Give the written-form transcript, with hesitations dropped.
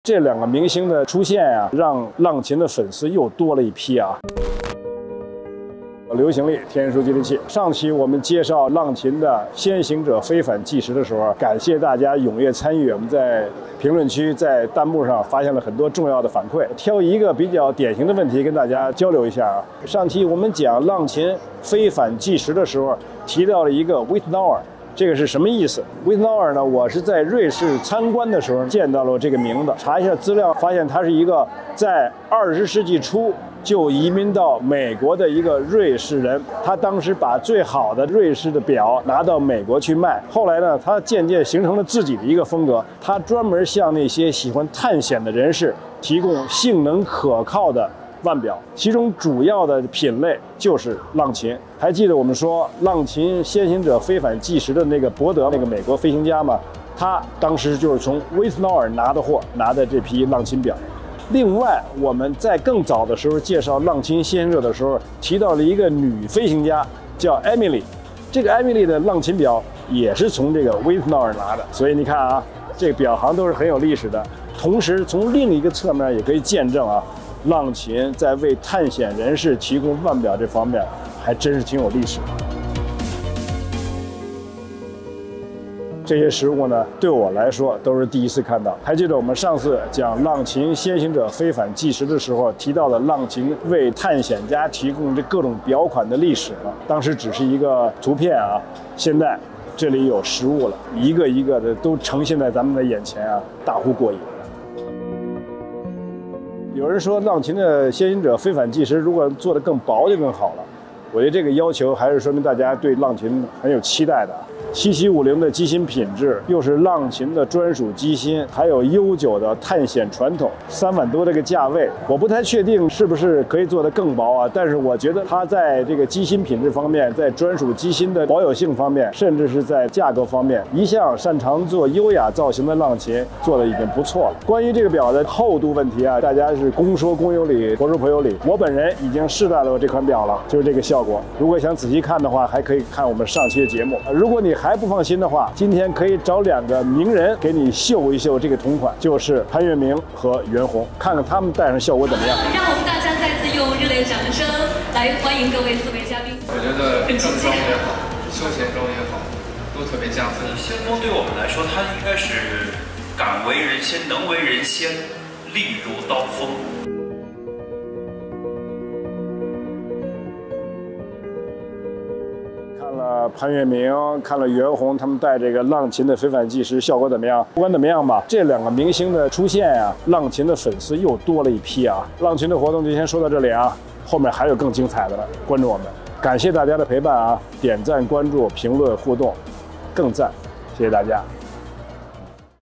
这两个明星的出现呀，让浪琴的粉丝又多了一批啊。流行力天书接地气。上期我们介绍浪琴的先行者非凡计时的时候，感谢大家踊跃参与。我们在评论区、在弹幕上发现了很多重要的反馈，挑一个比较典型的问题跟大家交流一下啊。上期我们讲浪琴非凡计时的时候，提到了一个 Wittnauer。这个是什么意思 ？Wittnauer 呢？我是在瑞士参观的时候见到了这个名字，查一下资料，发现他是一个在20世纪初就移民到美国的一个瑞士人。他当时把最好的瑞士的表拿到美国去卖，后来呢，他渐渐形成了自己的一个风格。他专门向那些喜欢探险的人士提供性能可靠的腕表，其中主要的品类就是浪琴。还记得我们说浪琴先行者非凡计时的那个伯德，那个美国飞行家吗？他当时就是从Wittnauer拿的货，拿的这批浪琴表。另外，我们在更早的时候介绍浪琴先行者的时候，提到了一个女飞行家叫 Emily， 这个 Emily 的浪琴表也是从这个Wittnauer拿的。所以你看啊，这个表行都是很有历史的。同时，从另一个侧面也可以见证啊，浪琴在为探险人士提供腕表这方面还真是挺有历史的。这些实物呢，对我来说都是第一次看到。还记得我们上次讲浪琴先行者非凡计时的时候提到的浪琴为探险家提供这各种表款的历史吗？当时只是一个图片啊，现在这里有实物了，一个一个的都呈现在咱们的眼前啊，大呼过瘾。有人说浪琴的先行者非凡计时如果做得更薄就更好了，我觉得这个要求还是说明大家对浪琴很有期待的。7750的机芯品质，又是浪琴的专属机芯，还有悠久的探险传统，3万多这个价位，我不太确定是不是可以做得更薄啊。但是我觉得它在这个机芯品质方面，在专属机芯的保有性方面，甚至是在价格方面，一向擅长做优雅造型的浪琴做的已经不错了。关于这个表的厚度问题啊，大家是公说公有理，婆说婆有理。我本人已经试戴了这款表了，就是这个效果。如果想仔细看的话，还可以看我们上期的节目。如果你还不放心的话，今天可以找2个名人给你秀一秀这个同款，就是潘粤明和袁弘，看看他们戴上效果怎么样。 让我们大家再次用热烈掌声来欢迎各位4位嘉宾。 我觉得正装也好，休闲装也好，都特别加分。 先锋对我们来说，它应该是敢为人先，能为人先，利如刀锋。 看了潘粤明，看了袁弘，他们戴这个浪琴的非凡计时效果怎么样？不管怎么样吧，这2个明星的出现呀，浪琴的粉丝又多了一批啊。浪琴的活动就先说到这里啊，后面还有更精彩的了，关注我们，感谢大家的陪伴啊！点赞、关注、评论、互动，更赞，谢谢大家。